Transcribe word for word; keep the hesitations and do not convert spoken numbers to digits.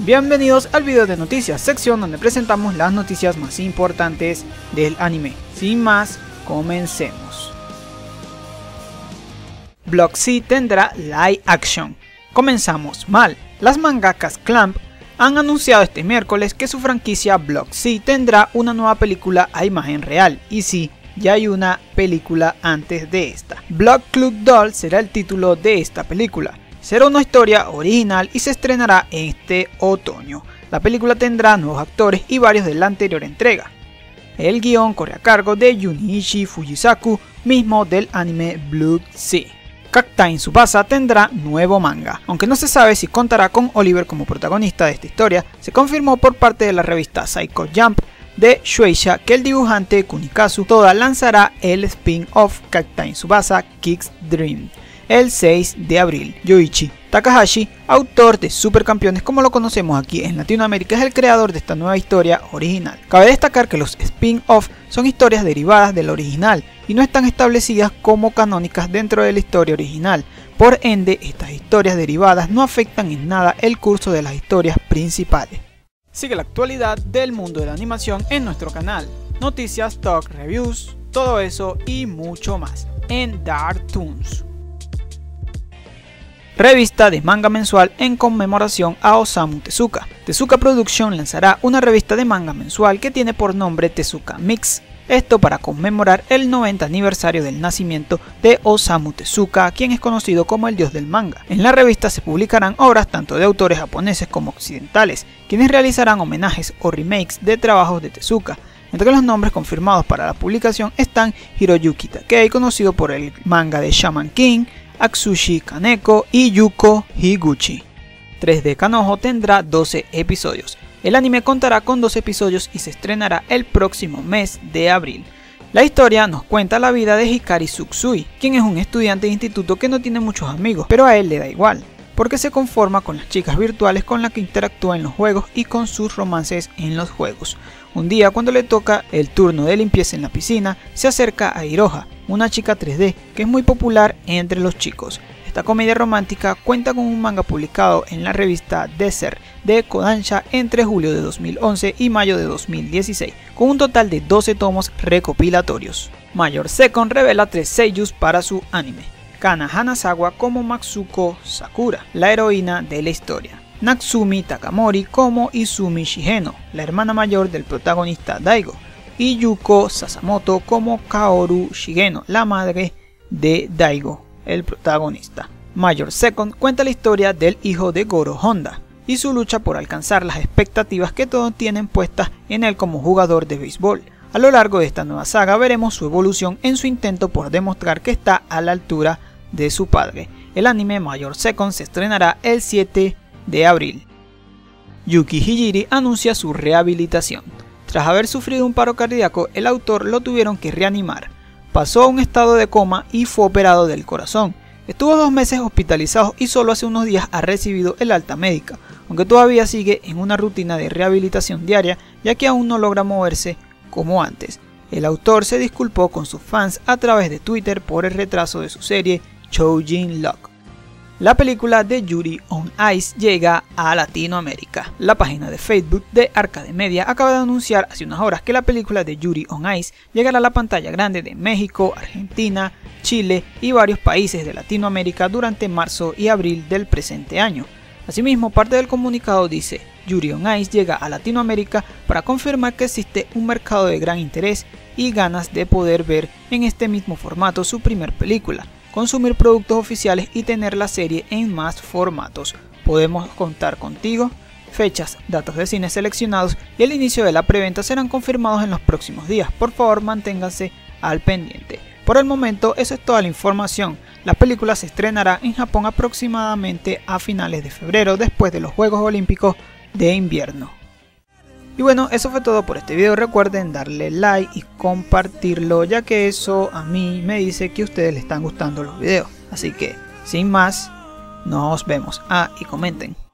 Bienvenidos al video de noticias, sección donde presentamos las noticias más importantes del anime. Sin más, comencemos. Block C tendrá live action. Comenzamos mal. Las mangakas Clamp han anunciado este miércoles que su franquicia Block C tendrá una nueva película a imagen real, y sí, ya hay una película antes de esta. Block Club Doll será el título de esta película. Será una historia original y se estrenará este otoño. La película tendrá nuevos actores y varios de la anterior entrega. El guión corre a cargo de Junichi Fujisaku, mismo del anime Blood C. Captain Tsubasa tendrá nuevo manga. Aunque no se sabe si contará con Oliver como protagonista de esta historia, se confirmó por parte de la revista Psycho Jump de Shueisha que el dibujante Kunikazu Toda lanzará el spin-off Captain Tsubasa Kicks Dream el seis de abril. Yoichi Takahashi, autor de Supercampeones como lo conocemos aquí en Latinoamérica, es el creador de esta nueva historia original. Cabe destacar que los spin-off son historias derivadas del original y no están establecidas como canónicas dentro de la historia original. Por ende, estas historias derivadas no afectan en nada el curso de las historias principales. Sigue la actualidad del mundo de la animación en nuestro canal. Noticias, talk, reviews, todo eso y mucho más en Dark Toons. Revista de manga mensual en conmemoración a Osamu Tezuka. Tezuka Production lanzará una revista de manga mensual que tiene por nombre Tezuka Mix. Esto para conmemorar el noventa aniversario del nacimiento de Osamu Tezuka, quien es conocido como el dios del manga. En la revista se publicarán obras tanto de autores japoneses como occidentales, quienes realizarán homenajes o remakes de trabajos de Tezuka. Entre los nombres confirmados para la publicación están Hiroyuki Takei, conocido por el manga de Shaman King, Atsushi Kaneko y Yuko Higuchi. tres D Kanojo tendrá doce episodios. El anime contará con doce episodios y se estrenará el próximo mes de abril. La historia nos cuenta la vida de Hikari Tsutsui, quien es un estudiante de instituto que no tiene muchos amigos, pero a él le da igual, porque se conforma con las chicas virtuales con las que interactúa en los juegos y con sus romances en los juegos. Un día, cuando le toca el turno de limpieza en la piscina, se acerca a Hiroha, una chica tres D que es muy popular entre los chicos. Esta comedia romántica cuenta con un manga publicado en la revista Desert de Kodansha entre julio de dos mil once y mayo de dos mil dieciséis, con un total de doce tomos recopilatorios. Major Second revela tres seiyus para su anime. Kana Hanazawa como Matsuko Sakura, la heroína de la historia. Natsumi Takamori como Izumi Shigeno, la hermana mayor del protagonista Daigo. Y Yuko Sasamoto como Kaoru Shigeno, la madre de Daigo, el protagonista. Major Second cuenta la historia del hijo de Goro Honda y su lucha por alcanzar las expectativas que todos tienen puestas en él como jugador de béisbol. A lo largo de esta nueva saga veremos su evolución en su intento por demostrar que está a la altura de su padre. El anime Major Second se estrenará el siete de abril. Yuki Hijiri anuncia su rehabilitación. Tras haber sufrido un paro cardíaco, el autor lo tuvieron que reanimar. Pasó a un estado de coma y fue operado del corazón. Estuvo dos meses hospitalizado y solo hace unos días ha recibido el alta médica, aunque todavía sigue en una rutina de rehabilitación diaria, ya que aún no logra moverse como antes. El autor se disculpó con sus fans a través de Twitter por el retraso de su serie Choujin Lock. La película de Yuri on Ice llega a Latinoamérica. La página de Facebook de Arcade Media acaba de anunciar hace unas horas que la película de Yuri on Ice llegará a la pantalla grande de México, Argentina, Chile y varios países de Latinoamérica durante marzo y abril del presente año. Asimismo, parte del comunicado dice: Yuri on Ice llega a Latinoamérica para confirmar que existe un mercado de gran interés y ganas de poder ver en este mismo formato su primer película, consumir productos oficiales y tener la serie en más formatos. Podemos contar contigo. Fechas, datos de cine seleccionados y el inicio de la preventa serán confirmados en los próximos días. Por favor, manténganse al pendiente. Por el momento, eso es toda la información. La película se estrenará en Japón aproximadamente a finales de febrero, después de los Juegos Olímpicos de invierno. Y bueno, eso fue todo por este video. Recuerden darle like y compartirlo, ya que eso a mí me dice que a ustedes les están gustando los videos. Así que, sin más, nos vemos. Ah, y comenten.